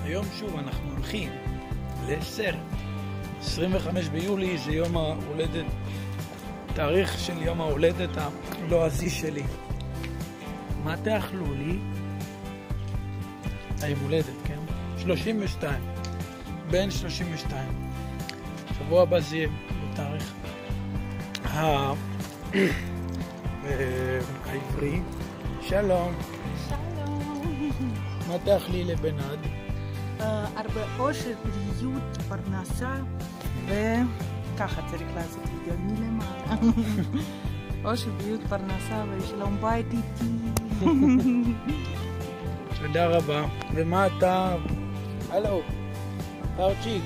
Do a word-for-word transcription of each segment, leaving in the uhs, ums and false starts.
היום שוב אנחנו הולכים לסרט. עשרים וחמישה ביולי זה יום ההולדת, תאריך של יום ההולדת הלועזי שלי. מה תאכלו לי? היום הולדת, כן? שלושים ושתיים. בין שלושים ושתיים. שבוע הבא זה יהיה בתאריך העברי. שלום. שלום. מה תאכלי לבנד? הרבה אושר, בריאות, פרנסה, וככה צריך לעשות וידאו מלמעלה. אושר, בריאות, פרנסה ושלום בית איתי. תודה רבה. ומה אתה? הלו, פרצ'יק.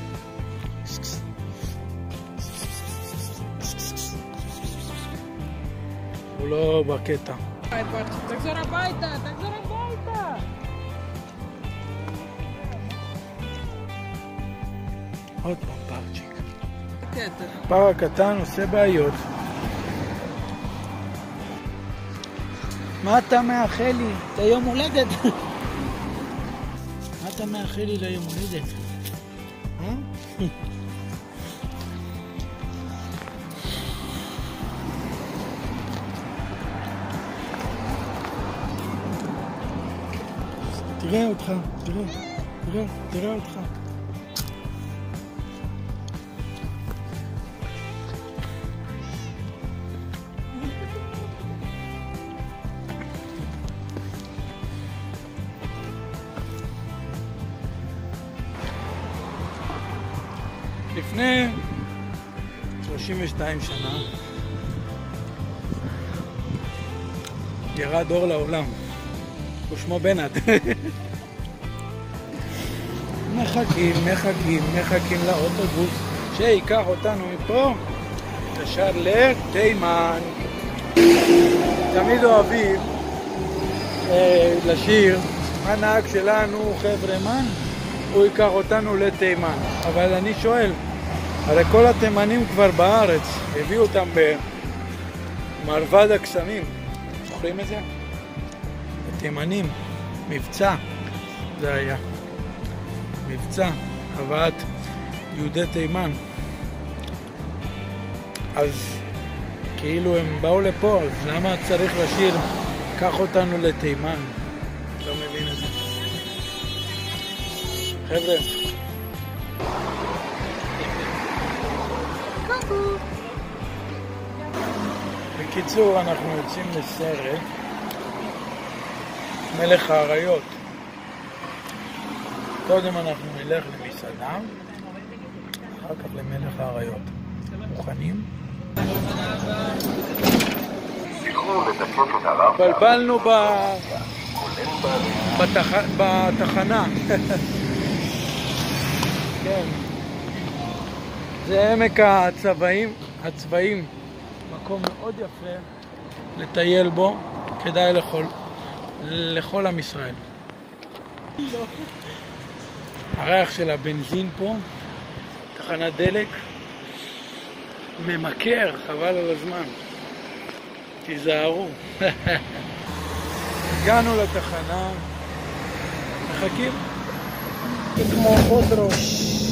הוא לא בקטע. תחזור הביתה, תחזור הביתה. עוד פעם פרצ'יק. קטע. פר הקטן עושה בעיות. מה אתה מאחל לי? זה יום הולדת. מה אתה מאחל לי ליום הולדת? אה? תראה אותך, תראה, תראה, תראה אותך. לפני שלושים ושתיים שנה ירד אור לעולם, ושמו בנד. מחכים, מחכים, מחכים לאוטובוס שיקח אותנו מפה ישר לתימן. תמיד אוהבים אה, לשיר, הנהג שלנו חבר'ה, הוא ייקח אותנו לתימן. אבל אני שואל, הרי כל התימנים כבר בארץ, הביאו אותם במרבד הקסמים. זוכרים את זה? התימנים, מבצע, זה היה. מבצע, הבאת יהודי תימן. אז כאילו הם באו לפה, אז למה צריך לשיר, קח אותנו לתימן? לא מבין את זה. חבר'ה. בקיצור, אנחנו יוצאים לסרט מלך האריות. קודם אנחנו נלך למסעדה, אחר כך למלך האריות. מוכנים? בלבלנו בתחנה. כן. זה עמק הצבעים, הצבעים. מקום מאוד יפה לטייל בו, כדאי לכל, לכל עם ישראל. הריח של הבנזין פה, תחנת דלק, ממכר, חבל על הזמן. תיזהרו. הגענו לתחנה, מחכים. כמו חודרו.